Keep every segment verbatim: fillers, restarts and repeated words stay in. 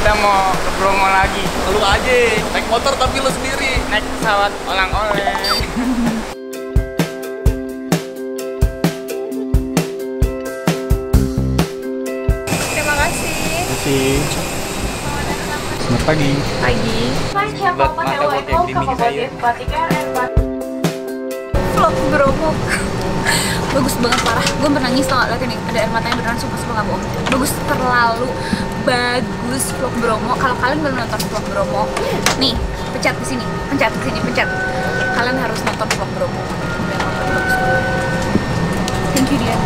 kita mau ke Bromo lagi. Lu aja, naik motor tapi lu sendiri. Naik pesawat oleng-oleng. Terima kasih. Kasih. Selamat pagi. Pagi. Buat mata buat yang di mix saya. Vlog Bromo. Bagus banget parah. Gue menangis tau gak, liat ini ada air matanya beneran, sumpah sumpah gak bohong. Bagus, terlalu bagus vlog Bromo. Kalau kalian belum nonton vlog Bromo, nih pencet di sini, pencet di sini, pencet. Kalian harus nonton vlog Bromo. Udah nonton, bagus banget. Thank you dia.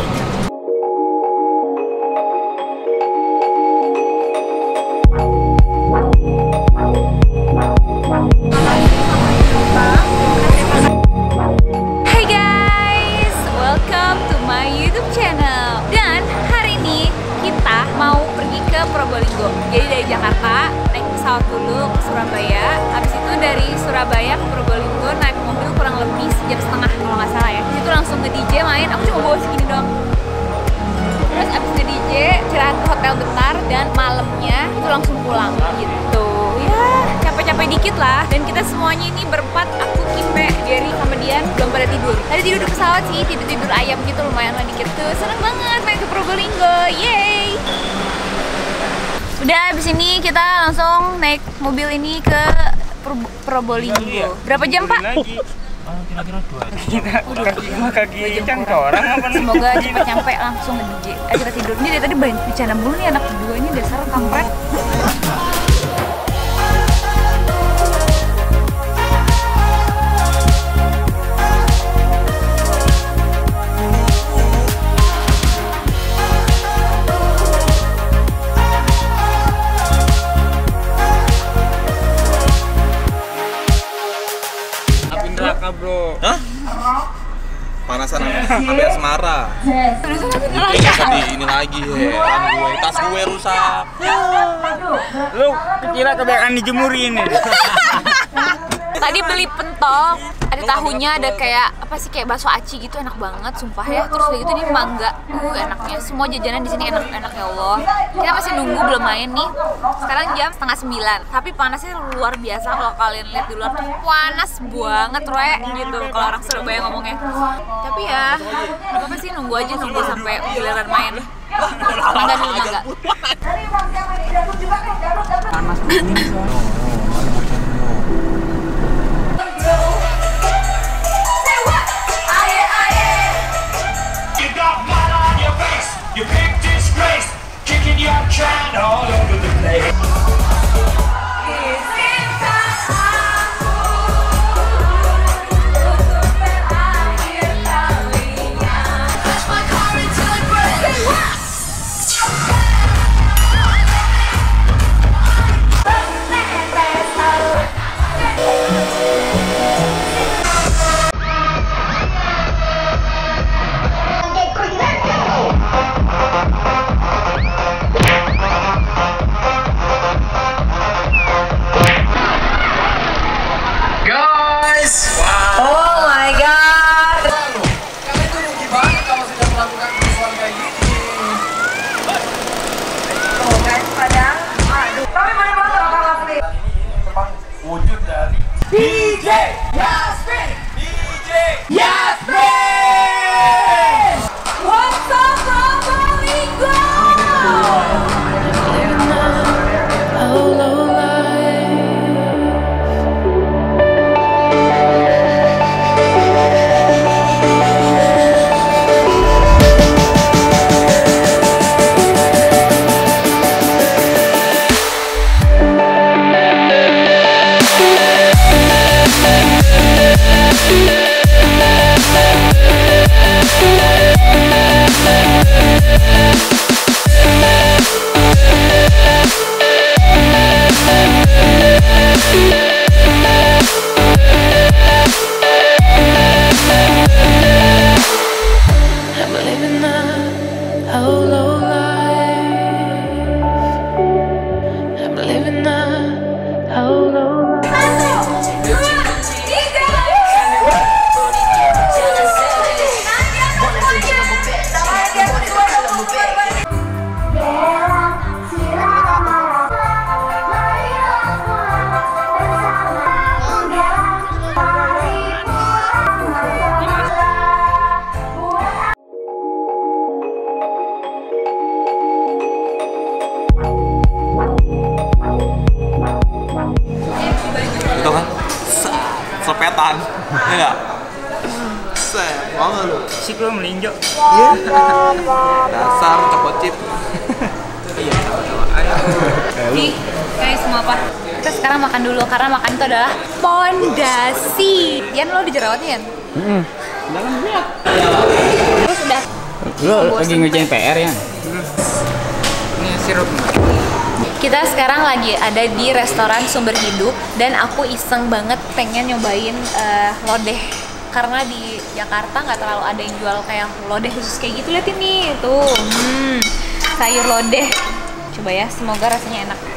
Probolinggo. Jadi dari Jakarta naik pesawat dulu ke Surabaya. Habis itu dari Surabaya ke Probolinggo naik mobil kurang lebih sejam setengah kalau nggak salah ya. Di situ langsung ke D J main. Aku cuma bawa segini doang. Terus abis ke D J istirahat ke hotel bentar dan malamnya itu langsung pulang gitu. Ya capek-capek dikit lah. Dan kita semuanya ini berempat. Aku, Kimbe, Jerry, sama Dian belum pada tidur. Tadi tidur di pesawat sih, tidur-tidur ayam gitu lumayan lah dikit tuh. Seneng banget main ke Probolinggo. Yeay! Udah abis ini kita langsung naik mobil ini ke Pro Probolinggo. Berapa jam, Pak? Kira-kira dua. Kita kaki sama kaki cangkorang apa nih? Semoga cepat nyampe langsung ke D J. Eh kita tidur. Ini dari tadi banyak bicara mulu nih anak berdua ini, dasar kampret. Bro. Hah? Panasan sampai asmara. Ini nggak di ini lagi ya. Gue tas gue rusak. Lu kira kebanyakan dijemurin ini. Tadi beli pentol, ada tahunya, ada kayak apa sih kayak bakso aci gitu, enak banget sumpah ya. Terus udah gitu ini mangga, uh enaknya. Semua jajanan di sini enak-enak ya Allah. Kita masih nunggu belum main nih. Sekarang jam setengah sembilan, tapi panasnya luar biasa. Kalau kalian lihat di luar tuh panas banget, Roy, gitu. Kalau orang Surabaya ngomongnya. Tapi ya, nggak apa-apa sih, nunggu aja nunggu sampai giliran main. Mangga dulu mangga. Panas dingin soalnya. You big disgrace, kicking your can all over the place. D J Yasmin! D J Yasmin! What's up, Probolinggo? Enggak. Set, mau nggak lu? Si lo melinjo. Dasar cokocip. Iya, sama-sama. Ayo. Nih, guys, mau apa? Kita sekarang makan dulu karena makan itu adalah pondasi. Yan, lo dijerawatnya, Yan? Heeh. Jangan lihat. Terus udah. Lo Bosen, lagi ngerjain P R ya? Ini sirup. Kita sekarang lagi ada di restoran Sumber Hidup dan aku iseng banget pengen nyobain uh, lodeh karena di Jakarta nggak terlalu ada yang jual kayak lodeh khusus kayak gitu. Lihat ini tuh, hmm, sayur lodeh. Coba ya, semoga rasanya enak.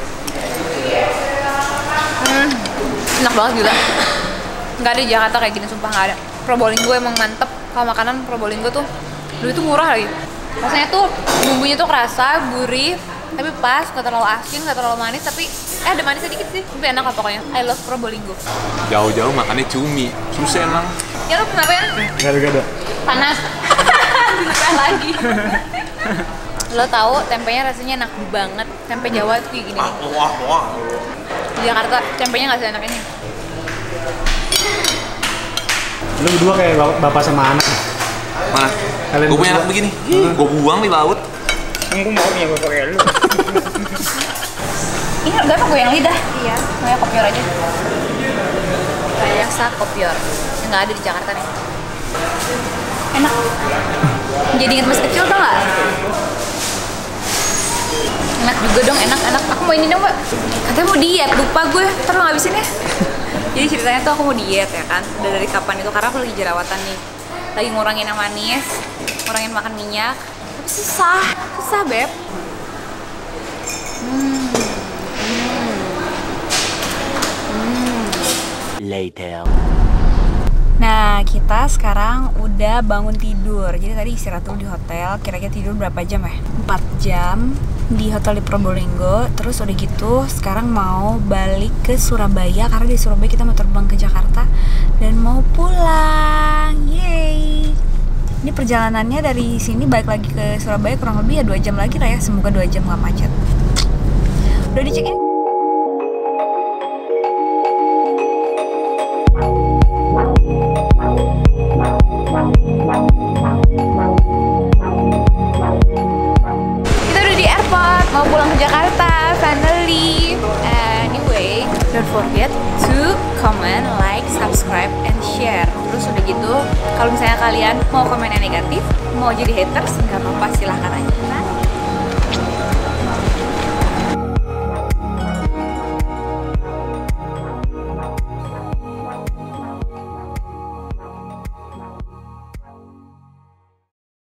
Hmm, enak banget juga. Nggak ada di Jakarta kayak gini, sumpah nggak ada. Probolinggo emang mantep. Kalau makanan Probolinggo tuh dulu itu murah lagi. Rasanya tuh bumbunya tuh kerasa, gurih, tapi pas, nggak terlalu asin, nggak terlalu manis, tapi eh ada manisnya dikit sih. Tapi enak lah pokoknya. I love Probolinggo. Jauh-jauh makannya cumi. Susah emang. Ya lu kenapa ya? Gado-gado. Panas. Dilupain lagi. Lo tahu tempenya rasanya enak banget. Tempe Jawa tuh kayak gini. Ah, wah, wah. Di Jakarta tempenya nggak seenak ini. Lu berdua kayak bapak sama anak. Mana? Kalian Gue punya berdua. anak begini. Gue buang di laut. Aku mau punya bapak kayak lu. Ini udah apa goyang lidah? Iya. Kayak kopior aja. Kayak rasa kopior yang nggak ada di Jakarta nih. Enak. Jadi inget masa kecil tau nggak? Enak juga dong, enak-enak. Aku mau ini dong, Mbak. Katanya mau diet, lupa gue. Ntar lo ngabisin ya. Jadi ceritanya tuh aku mau diet ya kan. Udah dari kapan itu, karena aku lagi jerawatan nih. Lagi ngurangin yang manis, ngurangin makan minyak. Tapi susah, susah Beb. Hmm. Hmm. Later. Nah, kita sekarang udah bangun tidur. Jadi tadi istirahat dulu di hotel. Kira-kira tidur berapa jam ya? empat jam di hotel di Probolinggo. Terus udah gitu, sekarang mau balik ke Surabaya karena di Surabaya kita mau terbang ke Jakarta dan mau pulang. Yeay. Ini perjalanannya dari sini balik lagi ke Surabaya kurang lebih ya dua jam lagi lah ya. Semoga dua jam gak macet. Udah dicek in? Mau pulang ke Jakarta, finally. Anyway, don't forget to comment, like, subscribe, and share. Terus udah gitu, kalau misalnya kalian mau komen yang negatif, mau jadi haters, nggak apa-apa, silahkan aja.